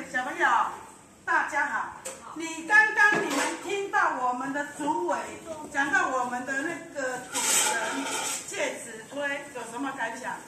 小朋友，大家好。刚刚你们听到我们的主委讲到我们的那个主人介子推有什么感想？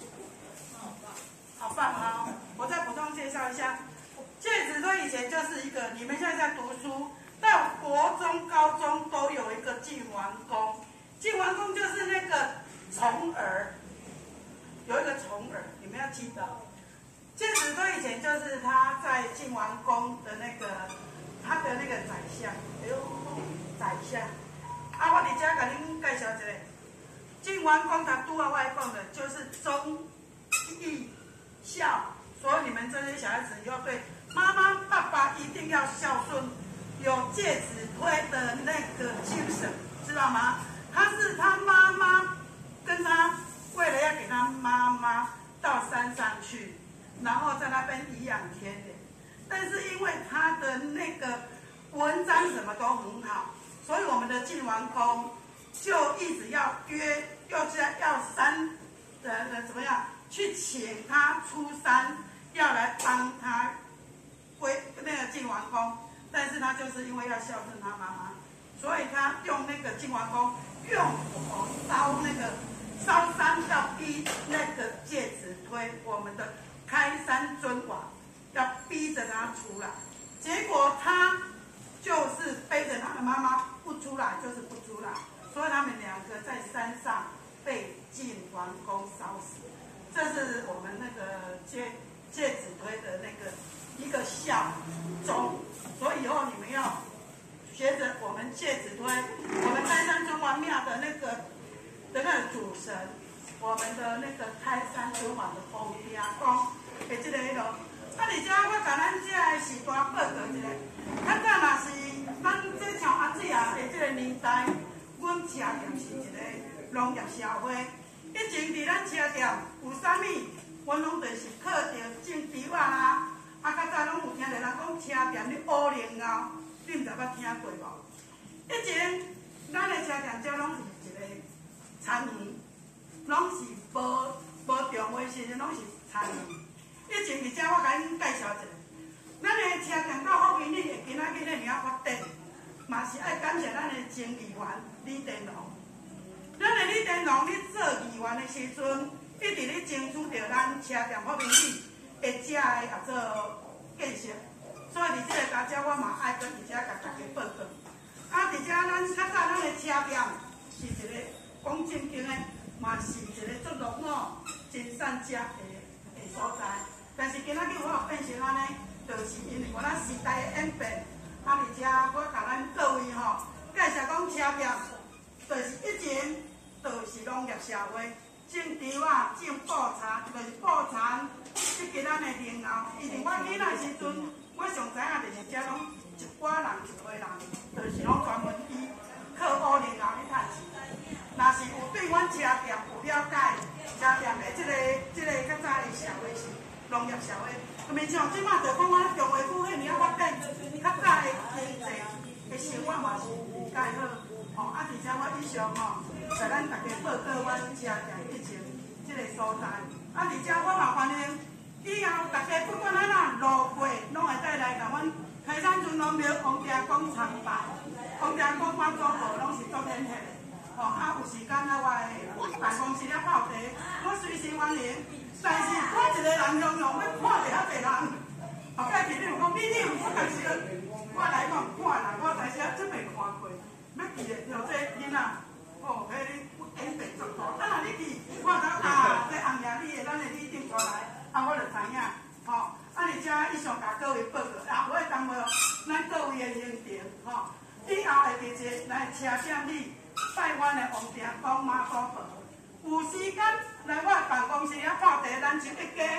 好棒啊！我再补充介绍一下，介子推以前就是一个，你们现在在读书，到国中、高中都有一个晋王宫。晋王宫就是那个重耳，有一个重耳，你们要记得。介子推以前就是他在晋王宫的那个他的那个宰相，哎呦，宰相。啊，我伫遮甲恁介绍一下，晋王宫他拄啊我讲的就是忠义孝，所以你们这些小孩子以后对妈妈、爸爸一定要孝顺，有介子推的那个精神，知道吗？他是他妈妈跟他为了要给他妈妈到山上去，然后在那边颐养天年。但是因为他的那个文章什么都很好，所以我们的晋王宫就一直要约，要山的怎么样去请他出山，要来帮他归那个晋王宫。但是他就是因为要孝顺他妈妈，所以他用那个晋王宫用火烧山，要逼那个介子推我们的开山尊王。要逼着他出来，结果他就是背着他的妈妈不出来，就是不出来，所以他们两个在山上被晋王宫烧死。这是我们那个介子推的那个一个孝忠，所以以后你们要学着我们介子推，我们开山尊王庙的那个主神，我们的那个开山尊王的封地啊，讲的这个啊，而且我甲咱遮的时代报告一下，较早若是咱这像阿姐啊的这个年代，阮车店是一个农业社会。以前伫咱车店有啥物，阮拢就是靠着种猪啊啦，啊较早拢有听着人讲车店咧乌灵藕，你毋知捌听过无？以前咱的车店遮拢是一个田园，拢是无重卫生的，拢是田园。以前伫遮我甲恁介绍一下，咱的车店到后面，你会今仔日咧尔发展，嘛是爱感谢咱的前议员李登龙。咱的李登龙，你做议员的时阵，一直咧争取着咱车店后面里会食的也做建设，所以伫这个家遮我嘛爱跟伫遮甲大家报告。啊，伫遮咱较早咱的车店是一个讲正经的，嘛是一个做落伍、真善食的所在。但是今仔日我有变成安尼，就是因为我咱时代的演变，啊，而且我甲咱各位介绍讲车店，就是以前就是农业社会，种猪啊，种布田，就是布田，去给咱的灵藕。以前我囡仔时阵，我上知影就是遮拢一寡人一伙人，就是拢专门去靠乌灵藕去趁钱。若是有对阮车店有了解，车店的这个较早的社会是。农业社会，袂像即马就讲我中华府迄尔发展，较早的经济的生活嘛是介好，啊，而且我以上甲咱大家报告阮车店以前即个所在，啊，而且我嘛欢迎以后大家不管哪路过，拢会带来甲阮开山尊王庙皇帝公参拜，皇帝公我做好拢是做天下的，啊，有时间啊，我的办公室咧泡茶，我随时欢迎。但是我一个人用要看着遐侪人，后摆其实有讲你有不同时，我来讲看啦，我但是真未看过，要记得像这囡仔，迄演变足大。啊，若你去看到啊，这红叶李的咱的李顶出来，啊，我就知影，啊，而且以上甲各位报告，啊，我会当无咱各位的认定，以后会直接来车店里拜阮的皇帝公妈祖婆。有时间来我办公室遐泡茶，咱就一家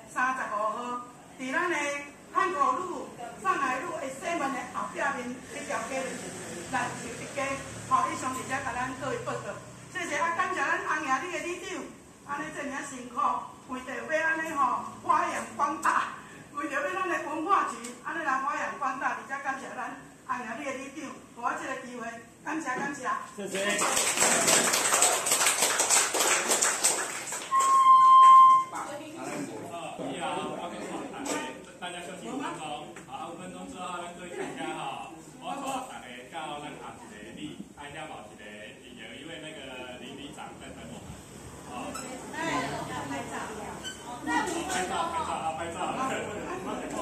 35号，伫咱的汉口路、上海路的西门的后壁面迄条街，咱就一家。以上直接甲咱各位报告，谢谢啊！感谢咱红叶李的李长，安尼这么辛苦，为着要安尼发扬光大，为着要咱的文化局安尼来发扬光大，而且感谢咱红叶李的李长，给我这个机会，感谢。谢谢。大家休息。 拍照啊，拍照，